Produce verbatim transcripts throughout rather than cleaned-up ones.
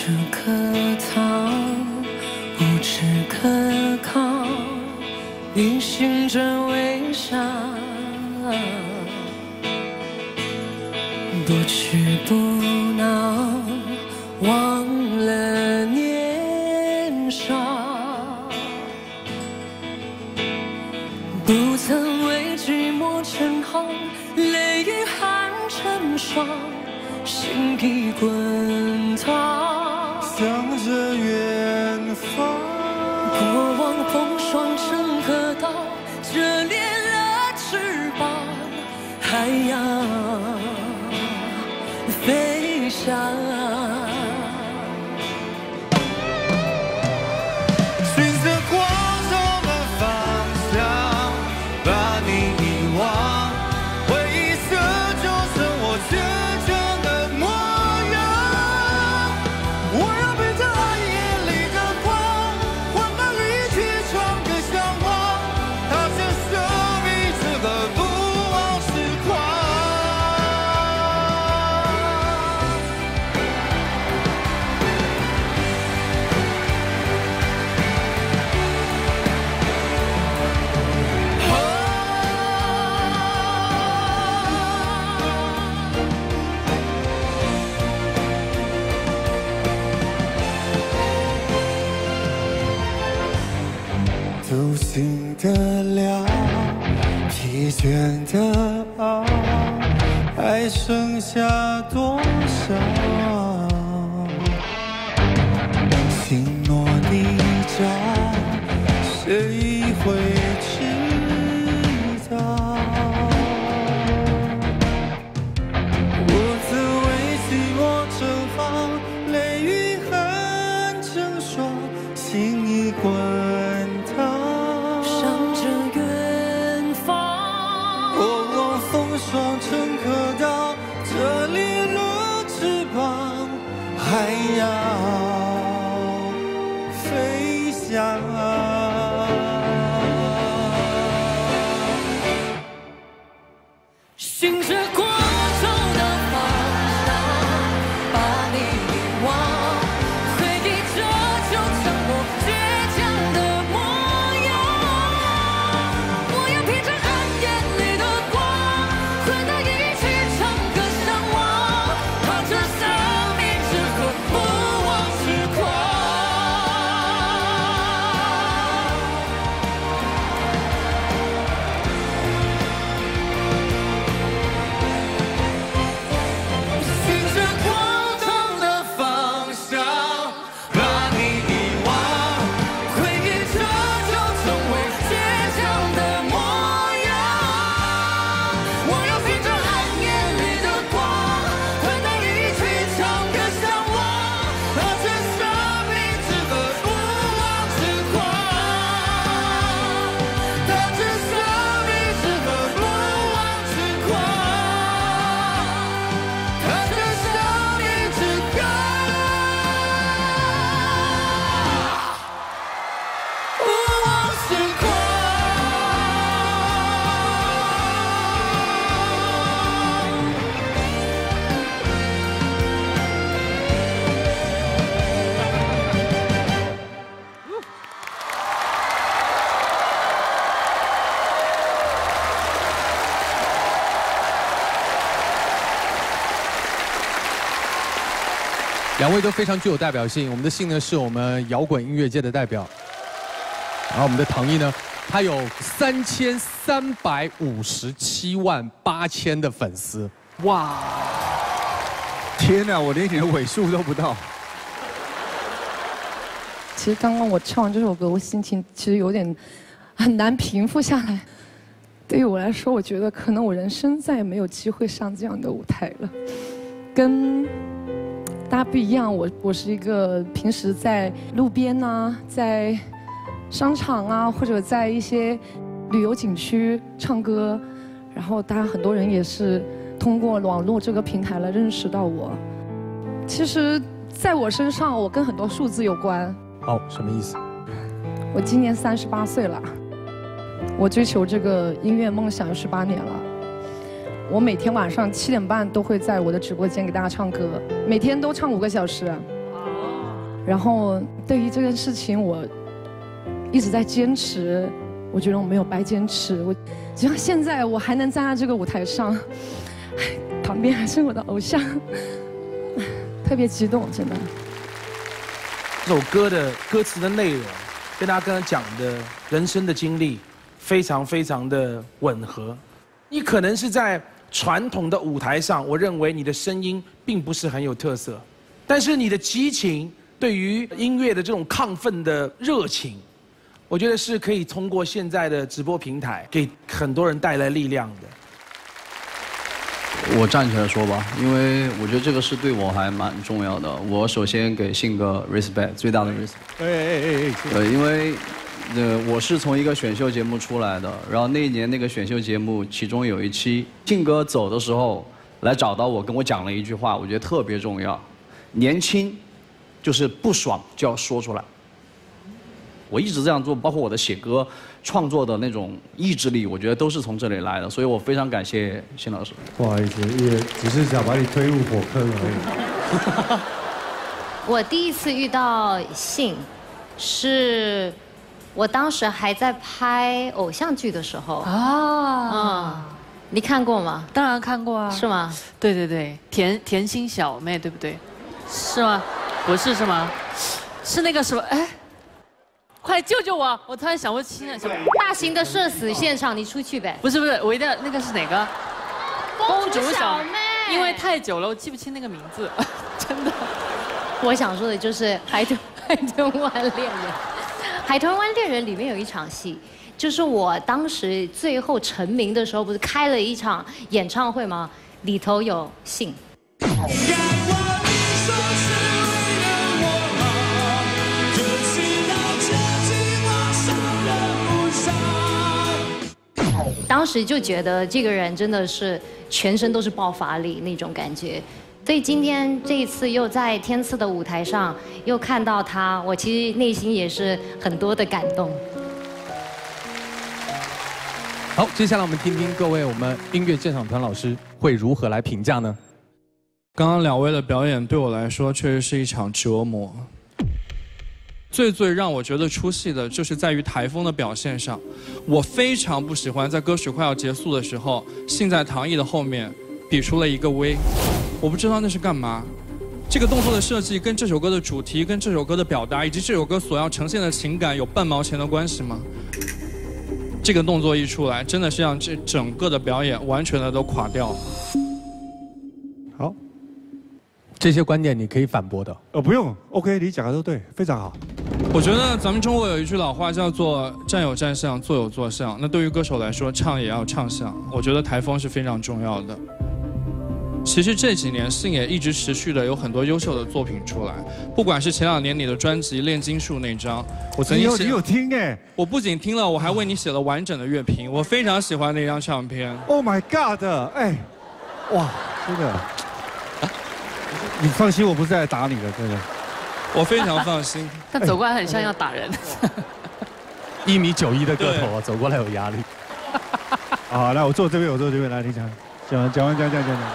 处可逃，无处可靠，隐形着微笑，不屈不挠，忘了年少，不曾为寂寞称号，泪与汗成霜，心已滚烫， 向着远方。 过往风霜成河道，折裂了翅膀，还要飞翔。 循着光中的方向，把你遗忘，回忆这就成我倔强的模样。我要陪着暗夜里的光，换来一曲唱歌向往，踏着生命这个不枉时光。走心的了，疲倦的熬，还剩下多少？心若逆照，谁会知道？我曾为寂寞盛放，泪与汗成霜，心已滚烫。 向着远方， 过往风霜成河道，折裂了翅膀，还要飞翔。 循着光中的方向，把你遗忘，回忆这就成我倔强的模样。我要披着暗夜里的光，和他一起唱歌向往，踏着生命之河，不枉时光。循着光中的方向，把你遗忘，回忆这就成为倔强的模样。我要披着暗夜里的光，和他一起唱歌向往，踏着生命之河，不枉时光。踏着生命之河，不枉时光。踏着生命之河，不枉时光。 两位都非常具有代表性。我们的信呢是我们摇滚音乐界的代表，然后我们的唐毅呢，他有三千三百五十七万八千的粉丝，哇！ 天哪，我连你的尾数都不到。 其实刚刚我唱完这首歌，我心情其实有点很难平复下来。对于我来说，我觉得可能我人生再也没有机会上这样的舞台了，跟大家不一样。我我是一个平时在路边呐、在商场啊，或者在一些旅游景区唱歌，然后大家很多人也是通过网络这个平台来认识到我。其实，在我身上，我跟很多数字有关。 哦，什么意思？ 我今年三十八岁了，我追求这个音乐梦想有十八年了。我每天晚上七点半都会在我的直播间给大家唱歌，每天都唱五个小时。 然后对于这件事情，我一直在坚持，我觉得我没有白坚持。我只要现在我还能站在这个舞台上，旁边还是我的偶像，特别激动，真的。 这首歌的歌词的内容，跟大家刚刚讲的人生的经历，非常非常的吻合。你可能是在传统的舞台上，我认为你的声音并不是很有特色，但是你的激情，对于音乐的这种亢奋的热情，我觉得是可以通过现在的直播平台给很多人带来力量的。 我站起来说吧，因为我觉得这个是对我还蛮重要的。我首先给信哥 respect 最大的 respect。 哎哎哎哎， 对，因为呃我是从一个选秀节目出来的，然后那一年那个选秀节目其中有一期，信哥走的时候来找到我，跟我讲了一句话，我觉得特别重要：年轻就是不爽就要说出来。我一直这样做，包括我的写歌、创作的那种意志力，我觉得都是从这里来的，所以我非常感谢信老师。 不好意思，也只是想把你推入火坑而已。 我第一次遇到信，是我当时还在拍偶像剧的时候啊， 嗯，你看过吗？ 当然看过啊。 是吗？ 对对对，甜甜心小妹，对不对？是吗？不是是吗？是那个什么？哎。快救救我！我突然想不清了什么。 大型的社死现场，你出去呗。 不是不是，我一定要那个是哪个？ 公主小妹。 因为太久了，我记不清那个名字，真的。 我想说的就是《海豚海豚湾恋人》，《海豚湾恋人》里面有一场戏，就是我当时最后成名的时候，不是开了一场演唱会吗？里头有信。当时就觉得这个人真的是全身都是爆发力那种感觉，所以今天这一次又在天赐的舞台上又看到他，我其实内心也是很多的感动。 好，接下来我们听听各位我们音乐鉴赏团老师会如何来评价呢？ 刚刚两位的表演对我来说确实是一场折磨。最最让我觉得出戏的就是在于台风的表现上，我非常不喜欢在歌曲快要结束的时候，信在唐艺的后面比出了一个 V， 我不知道那是干嘛。这个动作的设计跟这首歌的主题、跟这首歌的表达以及这首歌所要呈现的情感有半毛钱的关系吗？这个动作一出来，真的是让这整个的表演完全的都垮掉了。 好， 这些观点你可以反驳的。 呃，不用 ，OK， 你讲的都对，非常好。 我觉得咱们中国有一句老话叫做“站有站相，坐有坐相”。那对于歌手来说，唱也要唱相。我觉得台风是非常重要的。其实这几年信也一直持续的有很多优秀的作品出来，不管是前两年你的专辑《炼金术》那张，我曾经写， 你有听哎， 我不仅听了，我还为你写了完整的乐评，我非常喜欢那张唱片。 Oh my God！ 哎，哇，真的，你放心，我不是在打你的，真的。 我非常放心。 但走过来很像要打人。 一米九一的个头啊，走过来有压力。 好，来，我坐这边，我坐这边，来，你讲，讲讲完讲讲讲讲。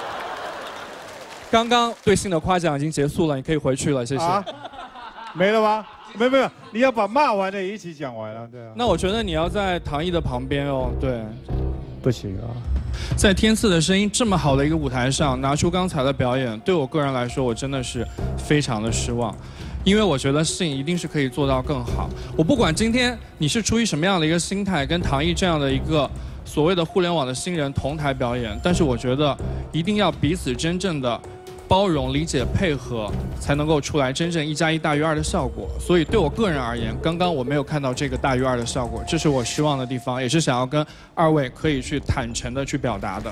刚刚对信的夸奖已经结束了，你可以回去了，谢谢。啊、 没了吗？没有没有，你要把骂完的一起讲完了，对啊。 那我觉得你要在唐艺的旁边哦，对。 不行啊。 在天赐的声音这么好的一个舞台上，拿出刚才的表演，对我个人来说，我真的是非常的失望，因为我觉得信一定是可以做到更好。我不管今天你是出于什么样的一个心态，跟唐艺这样的一个所谓的互联网的新人同台表演，但是我觉得一定要彼此真正的包容、理解、配合，才能够出来真正一加一大于二的效果。所以对我个人而言，刚刚我没有看到这个大于二的效果，这是我失望的地方，也是想要跟二位可以去坦诚的去表达的。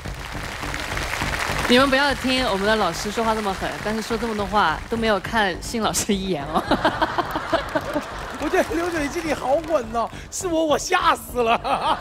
你们不要听我们的老师说话这么狠，但是说这么多话都没有看信老师一眼哦。 我觉得流水经理好稳哦，是我我吓死了。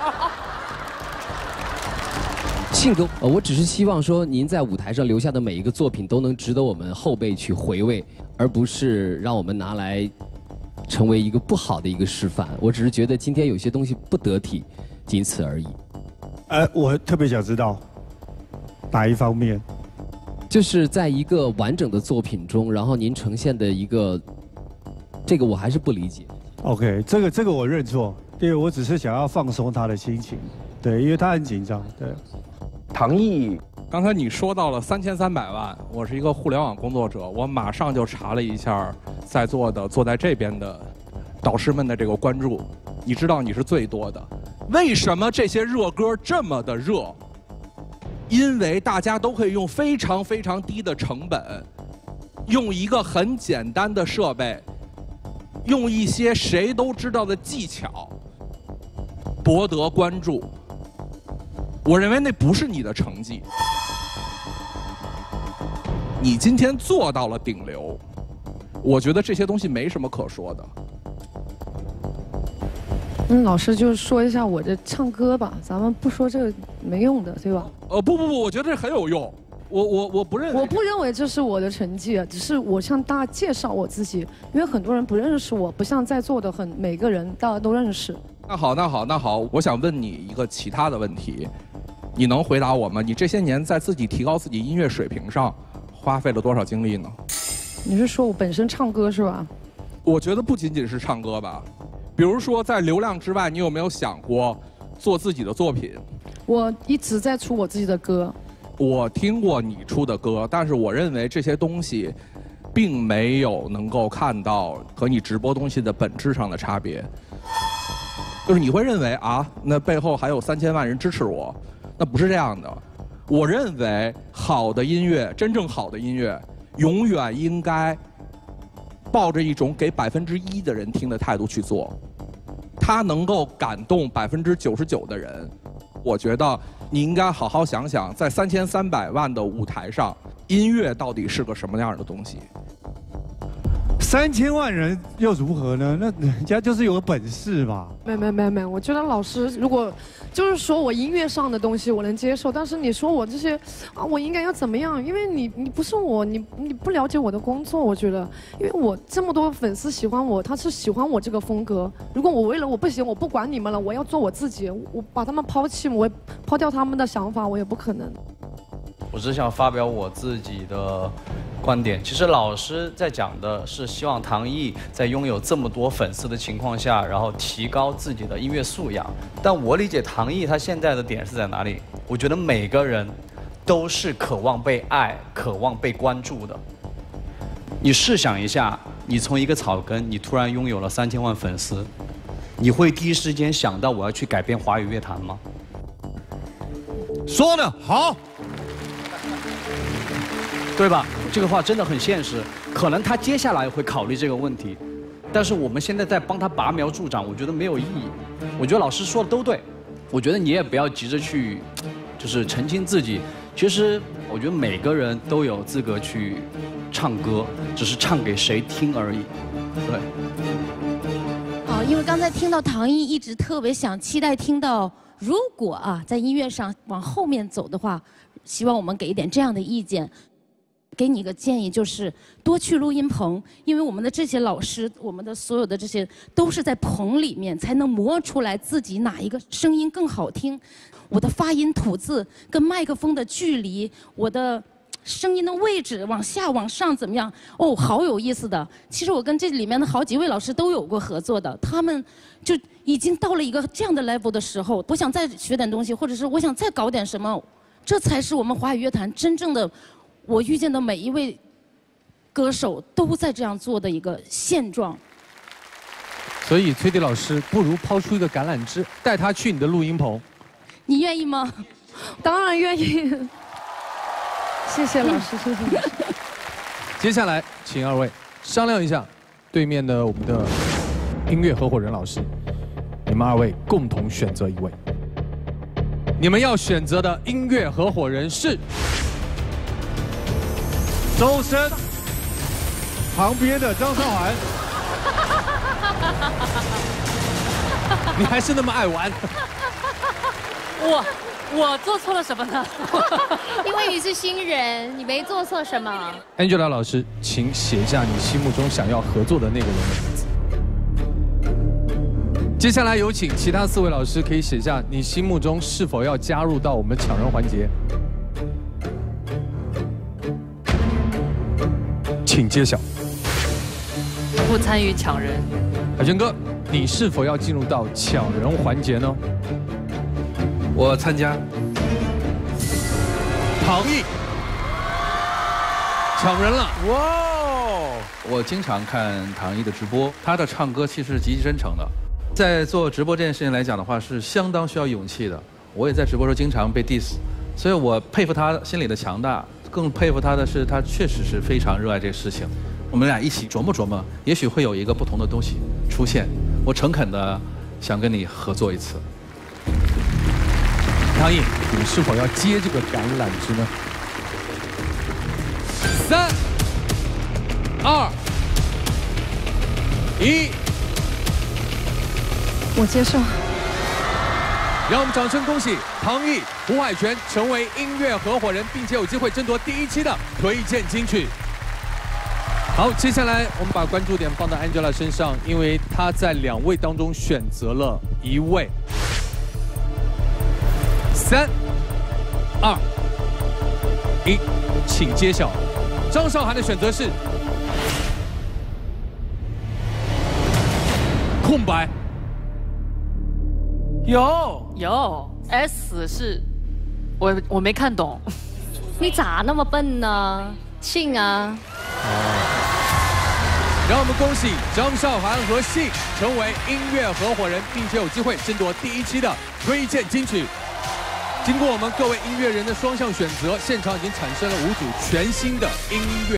信哥，呃，我只是希望说，您在舞台上留下的每一个作品都能值得我们后辈去回味，而不是让我们拿来成为一个不好的一个示范。我只是觉得今天有些东西不得体，仅此而已。 呃，我特别想知道哪一方面。 就是在一个完整的作品中，然后您呈现的一个，这个我还是不理解。 OK， 这个这个我认错，因为我只是想要放松他的心情，对，因为他很紧张，对。 唐毅，刚才你说到了三千三百万，我是一个互联网工作者，我马上就查了一下在座的坐在这边的导师们的这个关注，你知道你是最多的。为什么这些热歌这么的热？因为大家都可以用非常非常低的成本，用一个很简单的设备，用一些谁都知道的技巧，博得关注。我认为那不是你的成绩，你今天做到了顶流，我觉得这些东西没什么可说的。 嗯，老师就说一下我这唱歌吧，咱们不说这个没用的，对吧？ 呃，不不不，我觉得这很有用。我我我不认为， 我不认为这是我的成绩，只是我向大家介绍我自己，因为很多人不认识我，不像在座的很每个人大家都认识。 那好，那好，那好，我想问你一个其他的问题，你能回答我吗？你这些年在自己提高自己音乐水平上花费了多少精力呢？ 你是说我本身唱歌是吧？ 我觉得不仅仅是唱歌吧，比如说在流量之外，你有没有想过做自己的作品？ 我一直在出我自己的歌。 我听过你出的歌，但是我认为这些东西并没有能够看到和你直播东西的本质上的差别。就是你会认为啊，那背后还有三千万人支持我，那不是这样的。我认为好的音乐，真正好的音乐，永远应该抱着一种给百分之一的人听的态度去做，它能够感动百分之九十九的人。我觉得你应该好好想想，在三千三百万的舞台上，音乐到底是个什么样的东西？ 三千万人又如何呢？那人家就是有本事嘛。 没没没没，我觉得老师如果就是说我音乐上的东西我能接受，但是你说我这些啊，我应该要怎么样？因为你你不是我，你你不了解我的工作，我觉得，因为我这么多粉丝喜欢我，他是喜欢我这个风格。如果我为了我不行，我不管你们了，我要做我自己，我把他们抛弃，我抛掉他们的想法，我也不可能。 我只想发表我自己的观点。其实老师在讲的是希望唐毅在拥有这么多粉丝的情况下，然后提高自己的音乐素养。但我理解唐毅他现在的点是在哪里？我觉得每个人都是渴望被爱、渴望被关注的。你试想一下，你从一个草根，你突然拥有了三千万粉丝，你会第一时间想到我要去改变华语乐坛吗？ 说得好。 对吧？这个话真的很现实，可能他接下来会考虑这个问题，但是我们现在在帮他拔苗助长，我觉得没有意义。我觉得老师说的都对，我觉得你也不要急着去，就是澄清自己。其实我觉得每个人都有资格去唱歌，只是唱给谁听而已。对。 好，因为刚才听到唐毅一直特别想期待听到，如果啊在音乐上往后面走的话，希望我们给一点这样的意见。给你一个建议，就是多去录音棚，因为我们的这些老师，我们的所有的这些都是在棚里面才能磨出来自己哪一个声音更好听。我的发音吐字跟麦克风的距离，我的声音的位置往下往上怎么样？哦，好有意思的。其实我跟这里面的好几位老师都有过合作的，他们就已经到了一个这样的 level 的时候，我想再学点东西，或者是我想再搞点什么，这才是我们华语乐坛真正的。我遇见的每一位歌手都在这样做的一个现状。 所以崔迪老师不如抛出一个橄榄枝，带他去你的录音棚。 你愿意吗？ 当然愿意。谢谢老师，谢谢老师。 接下来请二位商量一下，对面的我们的音乐合伙人老师，你们二位共同选择一位。你们要选择的音乐合伙人是周深，旁边的张韶涵。 你还是那么爱玩。 我我做错了什么呢？ 因为你是新人，你没做错什么。 Angela 老师，请写下你心目中想要合作的那个人的名字。接下来有请其他四位老师可以写下你心目中是否要加入到我们抢人环节。 请揭晓。 不参与抢人。 海泉哥，你是否要进入到抢人环节呢？ 我参加。 唐毅，抢人了！ 哇！我经常看唐毅的直播，他的唱歌其实极其真诚的。在做直播这件事情来讲的话，是相当需要勇气的。我也在直播时候经常被 diss， 所以我佩服他心里的强大，更佩服他的是他确实是非常热爱这个事情。我们俩一起琢磨琢磨，也许会有一个不同的东西出现。我诚恳的想跟你合作一次。 唐毅，你是否要接这个橄榄枝呢？三、二、一， 我接受。 让我们掌声恭喜唐毅、胡海泉成为音乐合伙人，并且有机会争夺第一期的推荐金曲。好，接下来我们把关注点放到 Angela 身上，因为她在两位当中选择了一位。三、二、一，请揭晓。张韶涵的选择是空白。 有有 S 是，我我没看懂。 你咋那么笨呢？信啊！ 让我们恭喜张韶涵和信成为音乐合伙人，并且有机会争夺第一期的推荐金曲。经过我们各位音乐人的双向选择，现场已经产生了五组全新的音乐。